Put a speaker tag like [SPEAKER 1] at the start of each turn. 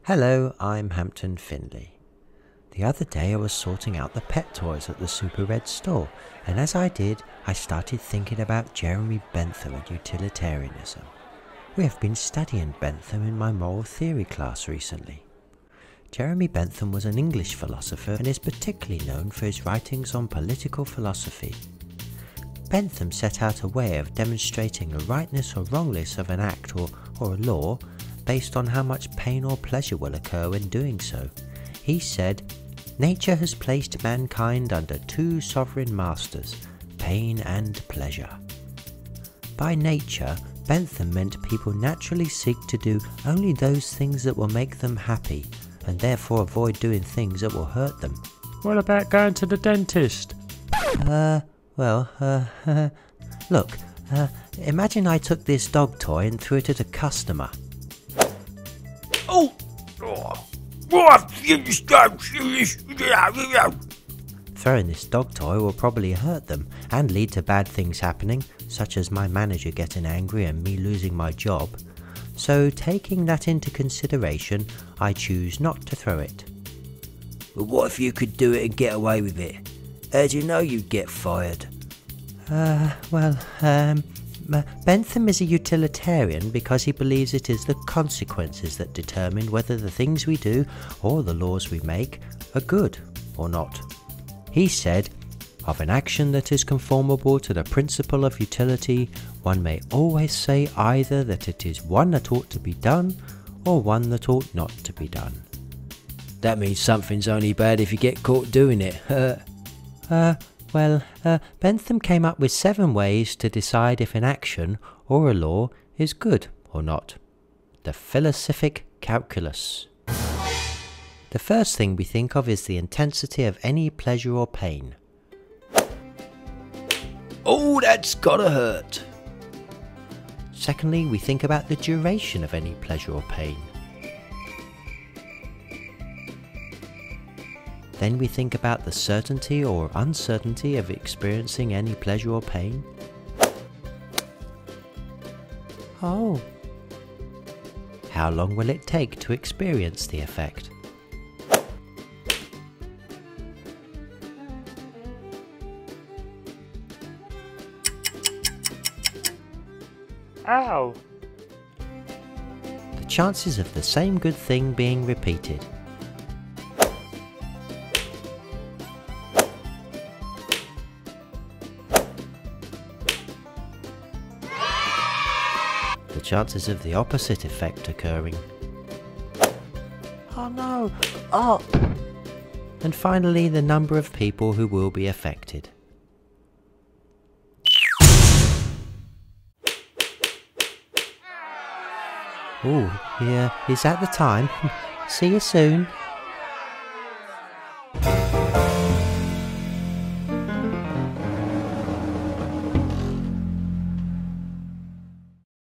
[SPEAKER 1] Hello, I'm Hampton Finley. The other day I was sorting out the pet toys at the Super Red store, and as I did, I started thinking about Jeremy Bentham and utilitarianism. We have been studying Bentham in my moral theory class recently. Jeremy Bentham was an English philosopher and is particularly known for his writings on political philosophy. Bentham set out a way of demonstrating the rightness or wrongness of an act or a law based on how much pain or pleasure will occur when doing so. He said, "Nature has placed mankind under two sovereign masters, pain and pleasure." By nature, Bentham meant people naturally seek to do only those things that will make them happy, and therefore avoid doing things that will hurt them.
[SPEAKER 2] What about going to the dentist?
[SPEAKER 1] Look, imagine I took this dog toy and threw it at a customer.
[SPEAKER 3] Oh! What?
[SPEAKER 1] Throwing this dog toy will probably hurt them and lead to bad things happening, such as my manager getting angry and me losing my job. So taking that into consideration, I choose not to throw it.
[SPEAKER 3] But what if you could do it and get away with it? How'd you know you'd get fired?
[SPEAKER 1] Bentham is a utilitarian because he believes it is the consequences that determine whether the things we do or the laws we make are good or not. He said, "Of an action that is conformable to the principle of utility, one may always say either that it is one that ought to be done or one that ought not to be done."
[SPEAKER 3] That means something's only bad if you get caught doing it.
[SPEAKER 1] Bentham came up with 7 ways to decide if an action or a law is good or not. The Felicific calculus. The first thing we think of is the intensity of any pleasure or pain.
[SPEAKER 3] Oh, that's gotta hurt.
[SPEAKER 1] Secondly, we think about the duration of any pleasure or pain. Then we think about the certainty or uncertainty of experiencing any pleasure or pain. Oh. How long will it take to experience the effect?
[SPEAKER 2] Ow!
[SPEAKER 1] The chances of the same good thing being repeated. The chances of the opposite effect occurring. Oh no! Oh! And finally, the number of people who will be affected. Oh, yeah, is that the time? See you soon.